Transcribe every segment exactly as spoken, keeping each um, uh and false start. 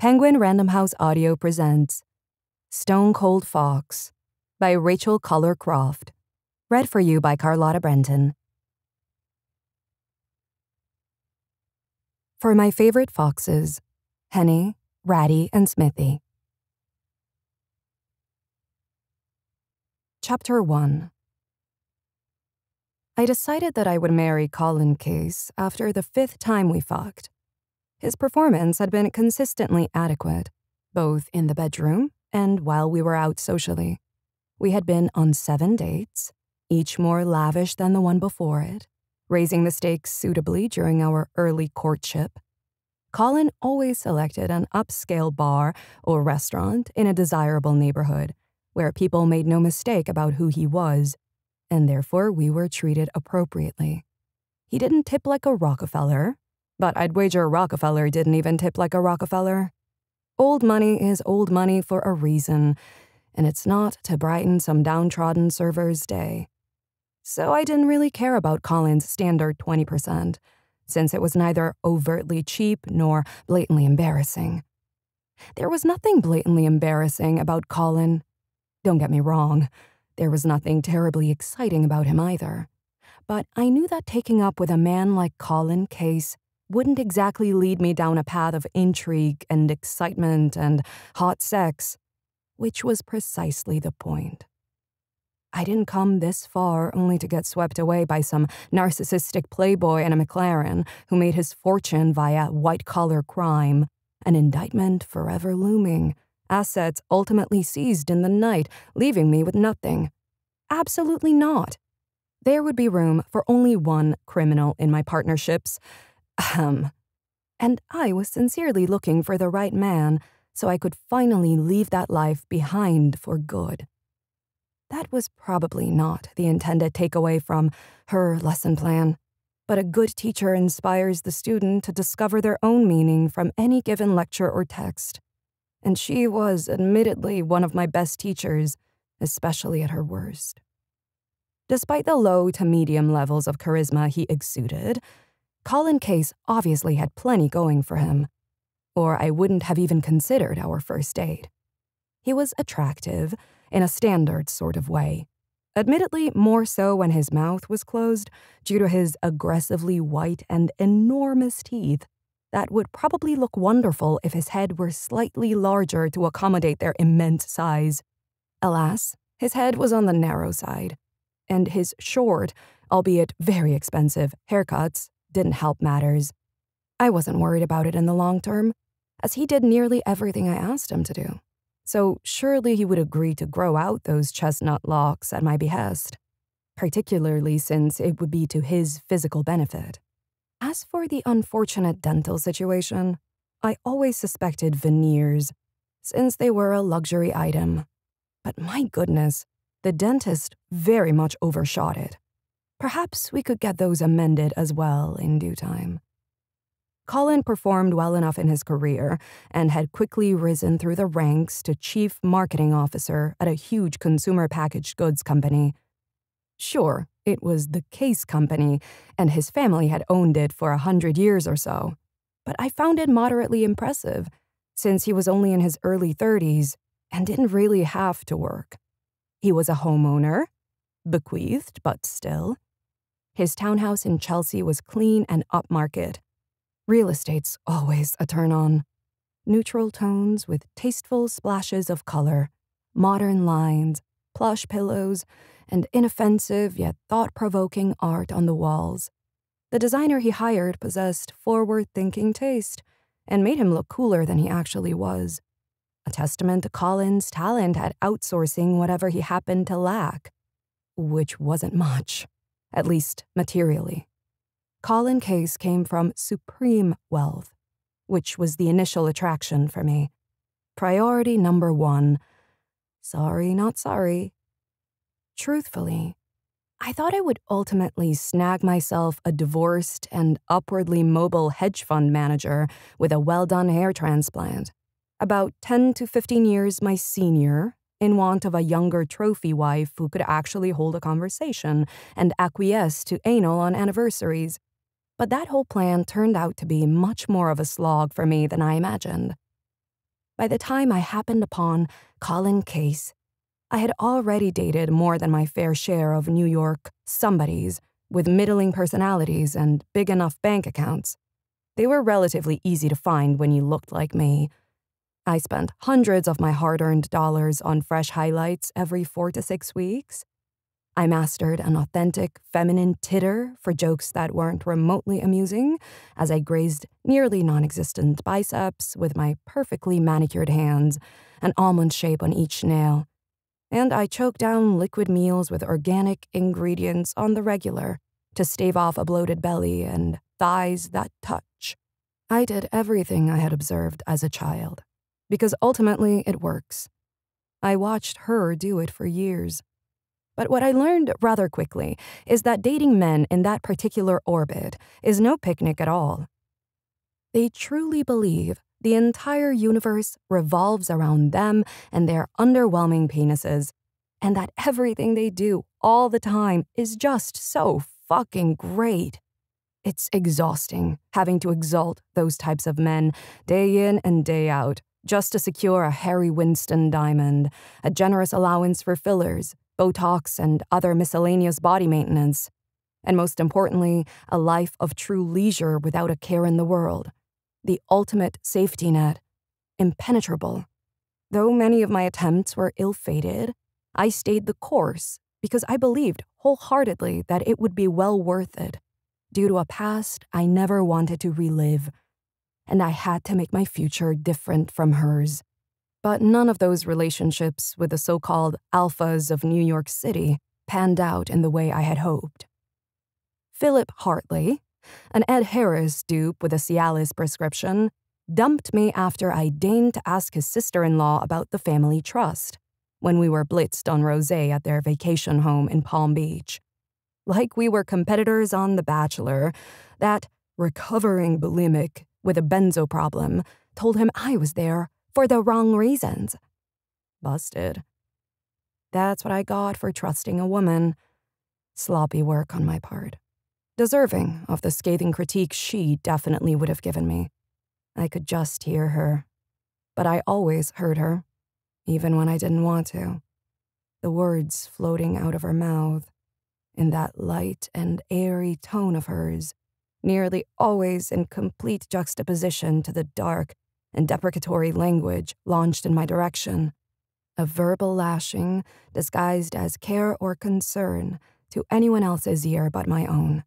Penguin Random House Audio presents Stone Cold Fox by Rachel Koller Croft. Read for you by Carlotta Brentan. For my favorite foxes, Henny, Ratty, and Smithy. Chapter one. I decided that I would marry Colin Case after the fifth time we fucked. His performance had been consistently adequate, both in the bedroom and while we were out socially. We had been on seven dates, each more lavish than the one before it, raising the stakes suitably during our early courtship. Colin always selected an upscale bar or restaurant in a desirable neighborhood, where people made no mistake about who he was, and therefore we were treated appropriately. He didn't tip like a Rockefeller, but I'd wager Rockefeller didn't even tip like a Rockefeller. Old money is old money for a reason, and it's not to brighten some downtrodden server's day. So I didn't really care about Colin's standard twenty percent, since it was neither overtly cheap nor blatantly embarrassing. There was nothing blatantly embarrassing about Colin. Don't get me wrong, there was nothing terribly exciting about him either. But I knew that taking up with a man like Colin Case wouldn't exactly lead me down a path of intrigue and excitement and hot sex, which was precisely the point. I didn't come this far only to get swept away by some narcissistic playboy in a McLaren who made his fortune via white-collar crime, an indictment forever looming, assets ultimately seized in the night, leaving me with nothing. Absolutely not. There would be room for only one criminal in my partnerships. Ahem. And I was sincerely looking for the right man so I could finally leave that life behind for good. That was probably not the intended takeaway from her lesson plan, but a good teacher inspires the student to discover their own meaning from any given lecture or text. And she was admittedly one of my best teachers, especially at her worst. Despite the low to medium levels of charisma he exuded, Colin Case obviously had plenty going for him, or I wouldn't have even considered our first date. He was attractive in a standard sort of way, admittedly more so when his mouth was closed due to his aggressively white and enormous teeth that would probably look wonderful if his head were slightly larger to accommodate their immense size. Alas, his head was on the narrow side, and his short, albeit very expensive, haircuts didn't help matters. I wasn't worried about it in the long term, as he did nearly everything I asked him to do. So surely he would agree to grow out those chestnut locks at my behest, particularly since it would be to his physical benefit. As for the unfortunate dental situation, I always suspected veneers, since they were a luxury item. But my goodness, the dentist very much overshot it. Perhaps we could get those amended as well in due time. Colin performed well enough in his career and had quickly risen through the ranks to chief marketing officer at a huge consumer packaged goods company. Sure, it was the Case Company, and his family had owned it for a hundred years or so, but I found it moderately impressive, since he was only in his early thirties and didn't really have to work. He was a homeowner, bequeathed but still. His townhouse in Chelsea was clean and upmarket. Real estate's always a turn-on. Neutral tones with tasteful splashes of color, modern lines, plush pillows, and inoffensive yet thought-provoking art on the walls. The designer he hired possessed forward-thinking taste and made him look cooler than he actually was. A testament to Colin's talent at outsourcing whatever he happened to lack, which wasn't much, at least materially. Colin Case came from supreme wealth, which was the initial attraction for me. Priority number one. Sorry, not sorry. Truthfully, I thought I would ultimately snag myself a divorced and upwardly mobile hedge fund manager with a well-done hair transplant, about ten to fifteen years my senior, in want of a younger trophy wife who could actually hold a conversation and acquiesce to anal on anniversaries. But that whole plan turned out to be much more of a slog for me than I imagined. By the time I happened upon Colin Case, I had already dated more than my fair share of New York somebodies with middling personalities and big enough bank accounts. They were relatively easy to find when you looked like me. I spent hundreds of my hard-earned dollars on fresh highlights every four to six weeks. I mastered an authentic feminine titter for jokes that weren't remotely amusing as I grazed nearly non-existent biceps with my perfectly manicured hands, an almond shape on each nail. And I choked down liquid meals with organic ingredients on the regular to stave off a bloated belly and thighs that touch. I did everything I had observed as a child, because ultimately it works. I watched her do it for years. But what I learned rather quickly is that dating men in that particular orbit is no picnic at all. They truly believe the entire universe revolves around them and their underwhelming penises, and that everything they do all the time is just so fucking great. It's exhausting having to exalt those types of men day in and day out just to secure a Harry Winston diamond, a generous allowance for fillers, Botox, and other miscellaneous body maintenance, and most importantly, a life of true leisure without a care in the world. The ultimate safety net, impenetrable. Though many of my attempts were ill-fated, I stayed the course because I believed wholeheartedly that it would be well worth it, due to a past I never wanted to relive, and I had to make my future different from hers. But none of those relationships with the so-called alphas of New York City panned out in the way I had hoped. Philip Hartley, an Ed Harris dupe with a Cialis prescription, dumped me after I deigned to ask his sister-in-law about the family trust when we were blitzed on rosé at their vacation home in Palm Beach. Like we were competitors on The Bachelor, that recovering bulimic with a benzo problem told him I was there for the wrong reasons. Busted. That's what I got for trusting a woman. Sloppy work on my part. Deserving of the scathing critique she definitely would have given me. I could just hear her. But I always heard her, even when I didn't want to. The words floating out of her mouth, in that light and airy tone of hers, nearly always in complete juxtaposition to the dark and deprecatory language launched in my direction. A verbal lashing disguised as care or concern to anyone else's ear but my own.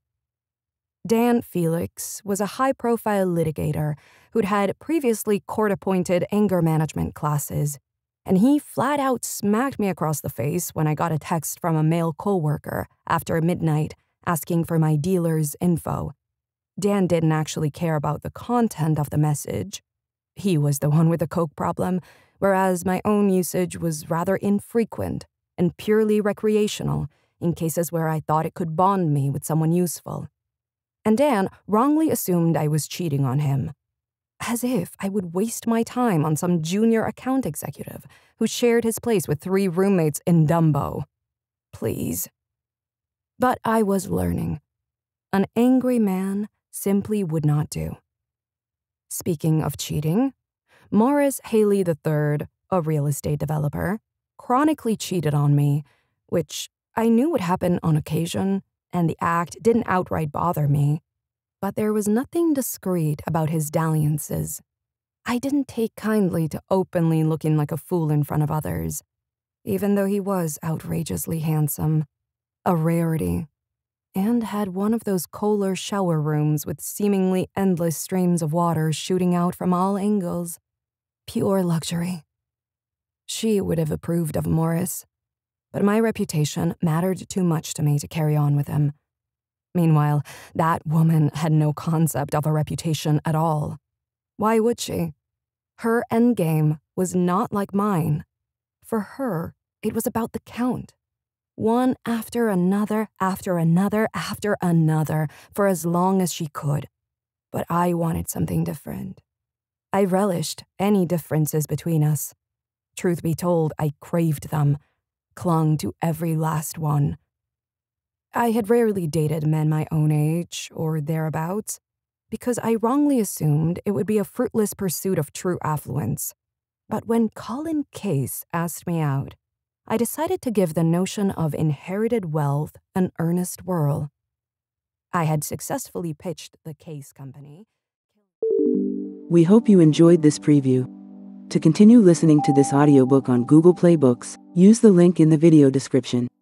Dan Felix was a high-profile litigator who'd had previously court-appointed anger management classes, and he flat out smacked me across the face when I got a text from a male coworker after midnight asking for my dealer's info. Dan didn't actually care about the content of the message. He was the one with the coke problem, whereas my own usage was rather infrequent and purely recreational in cases where I thought it could bond me with someone useful. And Dan wrongly assumed I was cheating on him. As if I would waste my time on some junior account executive who shared his place with three roommates in Dumbo. Please. But I was learning. An angry man simply would not do. Speaking of cheating, Morris Haley the third, a real estate developer, chronically cheated on me, which I knew would happen on occasion, and the act didn't outright bother me. But there was nothing discreet about his dalliances. I didn't take kindly to openly looking like a fool in front of others, even though he was outrageously handsome, a rarity, and had one of those Koller shower rooms with seemingly endless streams of water shooting out from all angles. Pure luxury. She would have approved of Morris, but my reputation mattered too much to me to carry on with him. Meanwhile, that woman had no concept of a reputation at all. Why would she? Her endgame was not like mine. For her, it was about the count. One after another, after another, after another, for as long as she could. But I wanted something different. I relished any differences between us. Truth be told, I craved them, clung to every last one. I had rarely dated men my own age or thereabouts because I wrongly assumed it would be a fruitless pursuit of true affluence. But when Colin Case asked me out, I decided to give the notion of inherited wealth an earnest whirl. I had successfully pitched the Case Company. We hope you enjoyed this preview. To continue listening to this audiobook on Google Play Books, use the link in the video description.